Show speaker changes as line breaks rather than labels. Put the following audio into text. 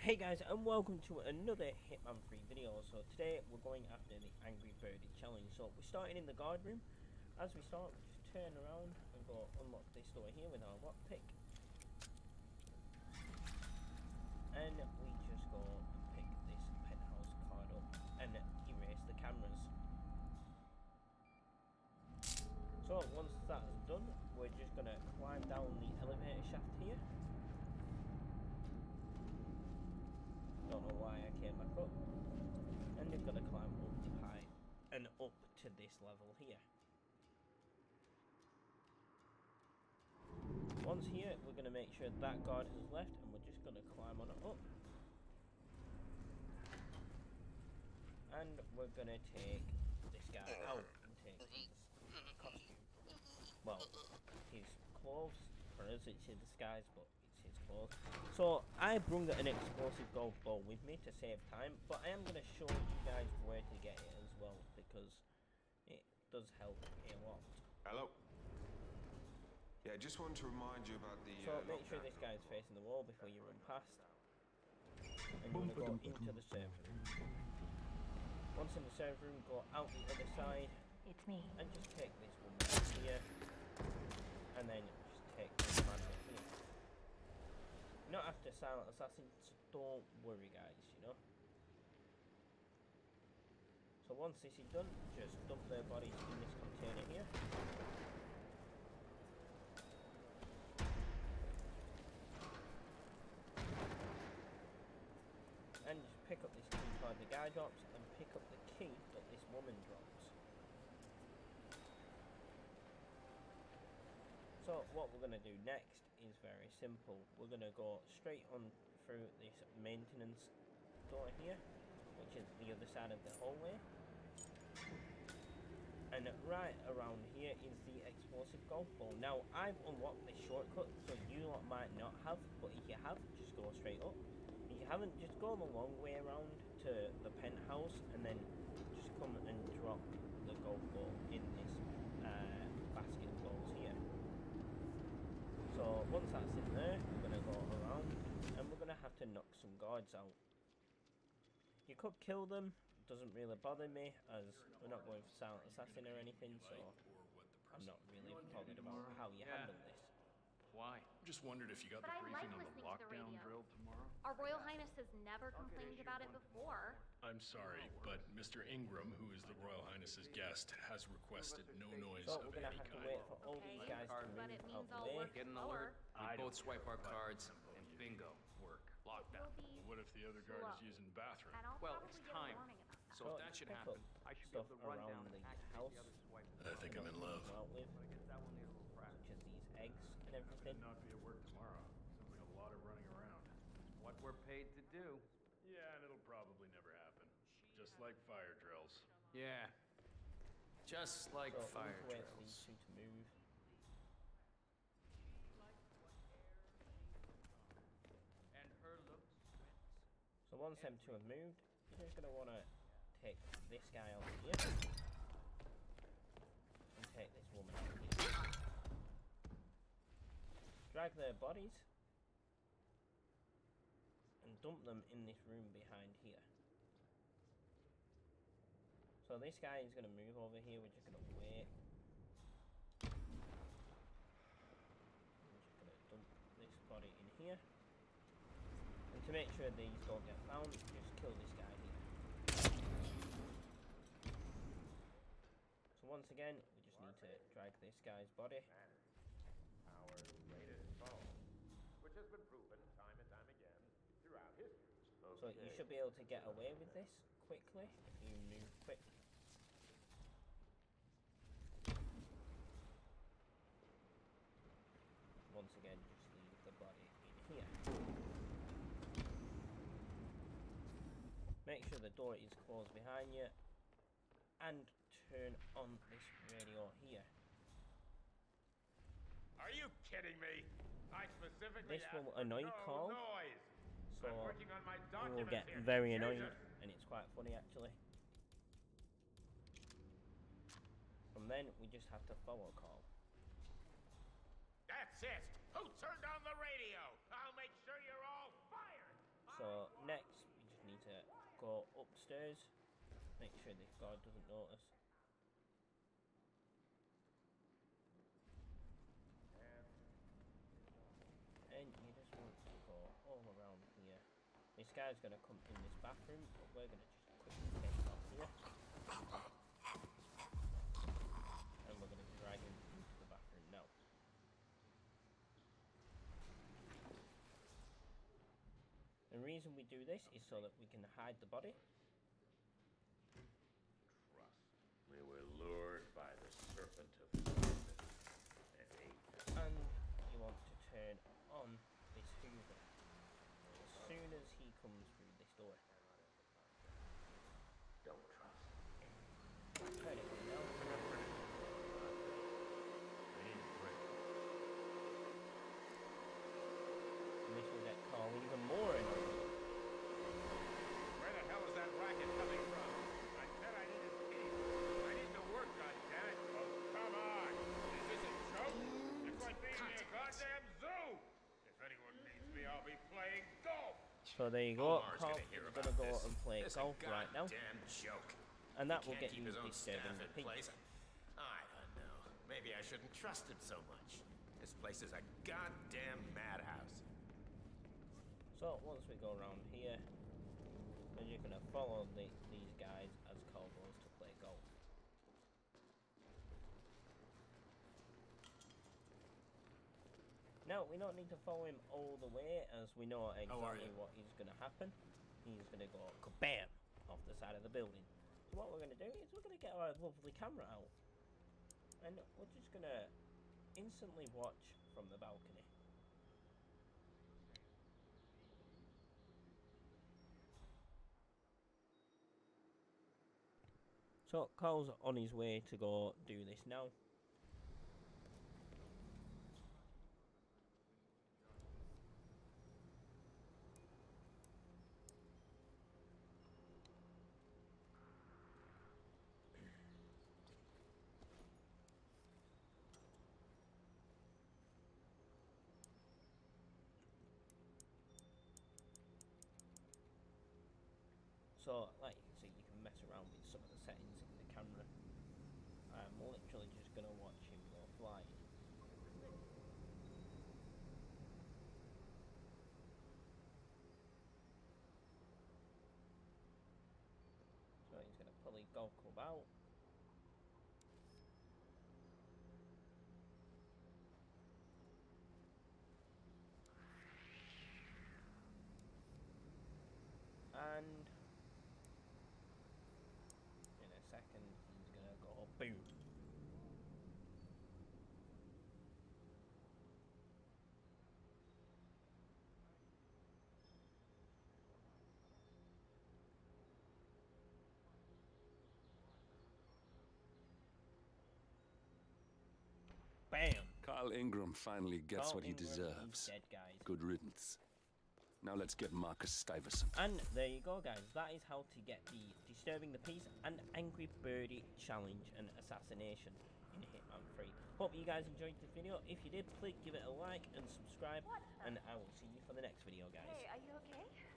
Hey guys, and welcome to another Hitman 3 video. So today we're going after the Angry Birdie challenge. So we're starting in the guard room. As we start, we just turn around and go unlock this door here with our lockpick. And we just go and pick this penthouse card up and erase the cameras. So once that's done, we're just going to climb down the elevator shaft here. Don't know why I came back up. And you're going to climb up the height and up to this level here. Once here, we're going to make sure that guard has left and we're just going to climb on it up. And we're going to take this guy out and take his costume. Well, his clothes. For us it's his disguise, but it's his clothes. So I brought an explosive golf ball with me to save time, but I am going to show you guys where to get it as well, because it does help a lot.
Hello. Yeah, I just wanted to remind you about the.
So make sure this guy is facing the wall before you run past, and you're going to go into the server room. Once in the server room, go out the other side.
It's me.
And just take this woman here, and then just take this man here. Not after Silent Assassin, so don't worry guys, you know. So once this is done, just dump their bodies in this container here. And just pick up this key card the guy drops, and pick up the key that this woman drops. So what we're going to do next is very simple. We're going to go straight on through this maintenance door here, which is the other side of the hallway. And right around here is the explosive golf ball. Now I've unlocked this shortcut, so you lot might not have, but if you have, just go straight up. If you haven't, just go the long way around to the penthouse and then just come and drop the golf ball in this basket of balls here. So once that's in there, we're going to go around and we're going to have to knock some guards out. You could kill them, doesn't really bother me, as we're not going for Silent Assassin or anything, so I'm not really bothered about how you handle this.
Why? Just wondered if you got the briefing on the lockdown drill tomorrow.
Our Royal Highness has never complained about it before.
I'm sorry, but Mr. Ingram, who is the Royal Highness's guest, has requested no noise
So we're
of
going to
any
have to
kind.
wait for all these guys to
But it
move
means
out
I'll
the way.
work
Get an
slower.
alert, we both swipe our cards, and bingo, work. Lockdown.
What if the other guard is using the bathroom?
And I'll
Well,
probably
it's
get a
time.
warning about that.
So if that should
pick
happen,
up
I should be
stuff
able to run down
around
and
the
activate
house.
the other swipe.
I think I'm in love.
Out with,
I guess that one needs a little practice.
such as these eggs and
Could
everything.
not be at work tomorrow. Sounds like a lot of running around.
What we're paid to do.
Yeah, and it'll probably never happen. Just like fire drills.
Yeah. Just like
So
fire
we need to wait for these
drills.
two to move.
And her looks.
So once them two have moved, you're just going to want to take this guy out here. And take this woman out here. Drag their bodies. And dump them in this room behind here. So this guy is going to move over here, we're just going to wait. We're just going to dump this body in here. And to make sure these don't get found, just kill this guy here. So once again, we just need to drag this guy's body.
Our latest phone, which has been proven time and time again throughout history.
So you should be able to get away with this quickly if you move quick. Once again, just leave the body in here. Make sure the door is closed behind you and turn on this radio here.
Are you kidding me? I specifically
This
asked
will
for
annoy
no
Carl.
noise. I'm
So
working on my
it will
documents
get
here.
very annoying,
Jesus.
and it's quite funny actually. From then, we just have to follow Carl.
That's it. Who turned on the radio? I'll make sure you're all fired.
So next, we just need to go upstairs, make sure this guard doesn't notice. And you just want to go all around here. This guy's gonna come in this bathroom, but we're gonna just quickly take him off here. And we're gonna drag him into the bathroom now. The reason we do this is so that we can hide the body.
Trust. We were lured by the serpent of Fortune and ate him.
And you want to turn on this Hoover as soon as he comes through this door.
Don't trust.
Turn it on now.
We need a break.
And this will get Carl even more annoyed.
Where the hell is that racket coming from? I said I needed peace. I need to work, goddammit. Oh, come on. Is this a joke? It's like being in a goddamn zoo. If anyone needs me, I'll be playing golf.
So there you go.
Omar's
Carl
gonna hear
is
about
gonna go
this.
and play
It's
golf
a
right now,
goddamn joke.
and that
He
will
can't
get
keep
you
his own
disturbing
staff
the
in
peace.
place. I don't know. Maybe I shouldn't trust him so much. This place is a goddamn madhouse.
So once we go around here, then you're gonna follow these guys as Carl goes to play golf. Now we don't need to follow him all the way, as we know exactly what is gonna happen. He's gonna go kabam off the side of the building. So what we're gonna do is we're gonna get our lovely camera out, and we're just gonna instantly watch from the balcony. So Carl's on his way to go do this now. So, like you can see, you can mess around with some of the settings in the camera. I'm literally just gonna watch him go flying. So he's gonna pull his golf club out. And in a second, he's gonna go boom. Bam!
Carl Ingram finally gets
Carl
what he
Ingram is
deserves.
dead, guys.
Good riddance. Now let's get Marcus Stuyvesant.
And there you go, guys. That is how to get the Disturbing the Peace and Angry Birdie challenge and assassination in Hitman 3. Hope you guys enjoyed this video. If you did, please give it a like and subscribe. And I will see you for the next video, guys.
Hey, are you okay?